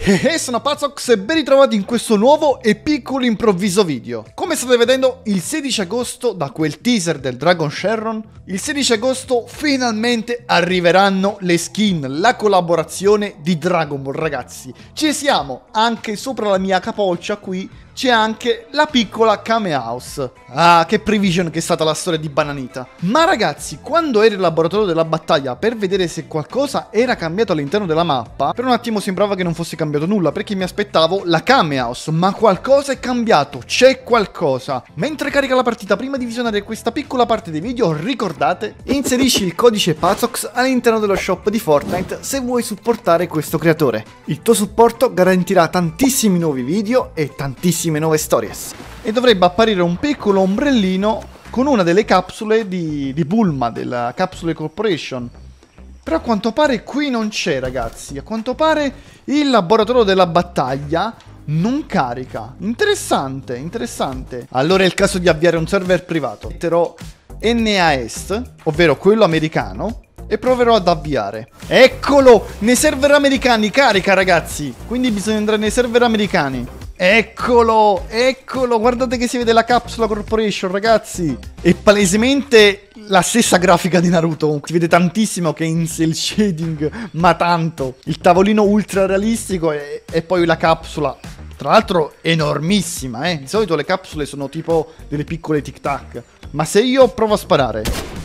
Sono Pazox e ben ritrovati in questo nuovo e piccolo improvviso video. Come state vedendo, il 16 agosto, da quel teaser del Dragon Shenron, il 16 agosto finalmente arriveranno le skin, la collaborazione di Dragon Ball, ragazzi. Ci siamo, anche sopra la mia capoccia qui c'è anche la piccola Kame House. Ah, che prevision che è stata la storia di Bananita. Ma ragazzi, quando ero in laboratorio della battaglia per vedere se qualcosa era cambiato all'interno della mappa, per un attimo sembrava che non fosse cambiato nulla, perché mi aspettavo la Kame House. Ma qualcosa è cambiato, c'è qualcosa. Mentre carica la partita, prima di visionare questa piccola parte dei video, ricordate, inserisci il codice Pazox all'interno dello shop di Fortnite se vuoi supportare questo creatore. Il tuo supporto garantirà tantissimi nuovi video e tantissime nuove stories. E dovrebbe apparire un piccolo ombrellino con una delle capsule di Bulma, della Capsule Corporation. Però a quanto pare qui non c'è, ragazzi. A quanto pare il laboratorio della battaglia non carica. Interessante, interessante. Allora è il caso di avviare un server privato. Metterò NAEST, ovvero quello americano, e proverò ad avviare. Eccolo! Nei server americani carica, ragazzi. Quindi bisogna andare nei server americani. Eccolo, eccolo, guardate che si vede la Capsule Corporation, ragazzi. È palesemente la stessa grafica di Naruto. Si vede tantissimo che è in cel shading, ma tanto. Il tavolino ultra realistico e poi la capsula. Tra l'altro enormissima, eh. Di solito le capsule sono tipo delle piccole tic tac. Ma se io provo a sparare.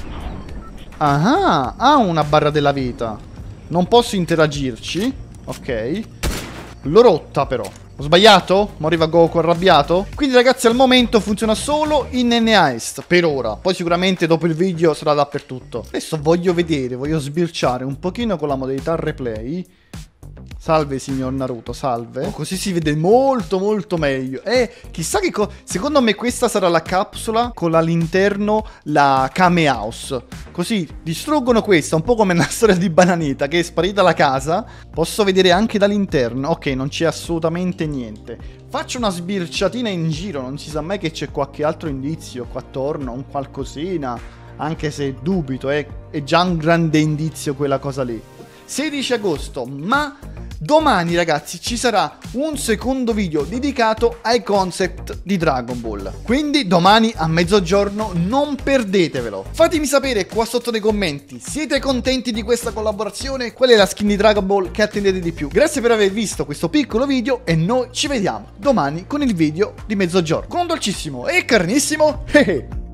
Ah, ha una barra della vita. Non posso interagirci. Ok. L'ho rotta però. Ho sbagliato? Mo' arriva Goku arrabbiato? Quindi ragazzi al momento funziona solo in NAEST per ora. Poi sicuramente dopo il video sarà dappertutto. Adesso voglio vedere, voglio sbirciare un pochino con la modalità replay. Salve signor Naruto, salve. Così si vede molto molto meglio. Chissà che secondo me questa sarà la capsula con all'interno la Kame House. Così distruggono questa, un po' come nella storia di Bananita, che è sparita la casa. Posso vedere anche dall'interno. Ok, non c'è assolutamente niente. Faccio una sbirciatina in giro, non si sa mai che c'è qualche altro indizio qua attorno, un qualcosina. Anche se dubito, è già un grande indizio quella cosa lì. 16 agosto, ma domani ragazzi ci sarà un secondo video dedicato ai concept di Dragon Ball. Quindi domani a mezzogiorno non perdetevelo. Fatemi sapere qua sotto nei commenti, siete contenti di questa collaborazione? Qual è la skin di Dragon Ball che attendete di più? Grazie per aver visto questo piccolo video e noi ci vediamo domani con il video di mezzogiorno. Con un dolcissimo e carnissimo